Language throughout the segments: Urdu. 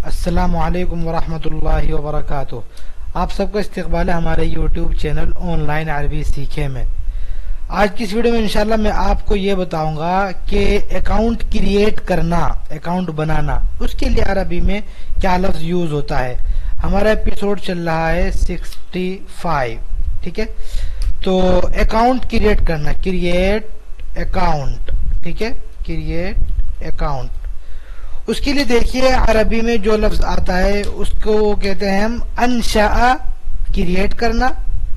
السلام علیکم ورحمۃ اللہ وبرکاتہ۔ آپ سب کا استقبال ہے ہمارے یوٹیوب چینل آن لائن عربی سیکھے میں۔ آج کی اس ویڈیو میں انشاءاللہ میں آپ کو یہ بتاؤں گا کہ اکاؤنٹ کریٹ کرنا، اکاؤنٹ بنانا، اس کے لیے عربی میں کیا لفظ یوز ہوتا ہے۔ ہمارا ایپیسوڈ چل رہا ہے 65، ٹھیک ہے۔ تو اکاؤنٹ کریٹ کرنا، کریٹ اکاؤنٹ، ٹھیک ہے، کریٹ اکاؤنٹ، اس کے لیے دیکھیے عربی میں جو لفظ آتا ہے اس کو کہتے ہیں ہم انشاء، کریٹ کرنا،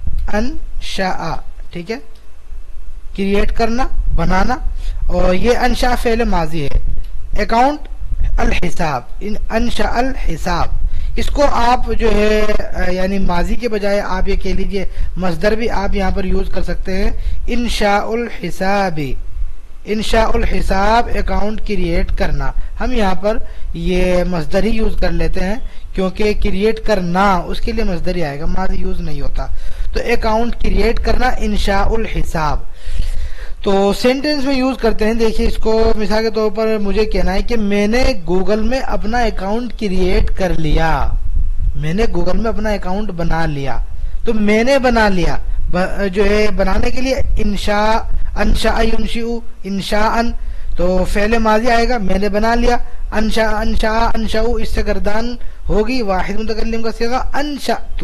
انشاء، ٹھیک ہے، کریٹ کرنا، بنانا، اور یہ انشاء فعل ماضی ہے۔ اکاؤنٹ الحساب، انشاء الحساب، اس کو آپ جو ہے یعنی ماضی کے بجائے آپ یہ کہہ لیجئے مصدر بھی آپ یہاں پر یوز کر سکتے ہیں، انشاء الحساب، انشاء الحساب، اکاؤنٹ کریٹ کرنا۔ ہم یہاں پر یہ مصدر ہی یوز کر لیتے ہیں کیونکہ کریٹ کرنا اس کے لیے مصدر ہی آئے گا، ماضی یوز نہیں ہوتا۔ تو اکاؤنٹ کریٹ کرنا انشاء الحساب، تو سینٹنس میں یوز کرتے ہیں۔ دیکھیے اس کو مثال کے طور پر مجھے کہنا ہے کہ میں نے گوگل میں اپنا اکاؤنٹ کریٹ کر لیا، میں نے گوگل میں اپنا اکاؤنٹ بنا لیا۔ تو میں نے بنا لیا جو ہے بنانے کے لیے انشاء، انشاء ینشئ، انشاء، تو فعل ماضی آئے گا، میں نے بنا لیا۔ انشاء، انشاء، انشأ، اس سے گردان ہوگی، واحد متکلم کا صیغہ انشأت،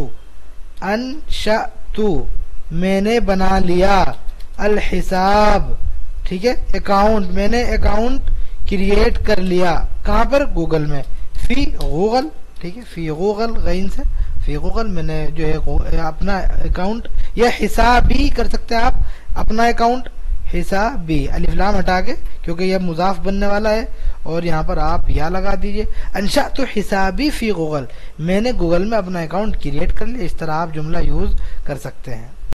انشأت، میں نے بنا لیا۔ الحساب، ٹھیک ہے، اکاؤنٹ، میں نے اکاؤنٹ کریٹ کر لیا، کہاں پر؟ گوگل میں، فی گوگل، ٹھیک ہے، فی گوگل، غین سے فی گوگل، میں نے جو ہے اپنا اکاؤنٹ، یا حسابی کر سکتے ہیں آپ، اپنا اکاؤنٹ حسابی، الف لام ہٹا کے کیونکہ یہ مضاف بننے والا ہے، اور یہاں پر آپ یا لگا دیجئے۔ انشأت حسابی فی گوگل، میں نے گوگل میں اپنا اکاؤنٹ کریٹ کر لیا۔ اس طرح آپ جملہ یوز کر سکتے ہیں۔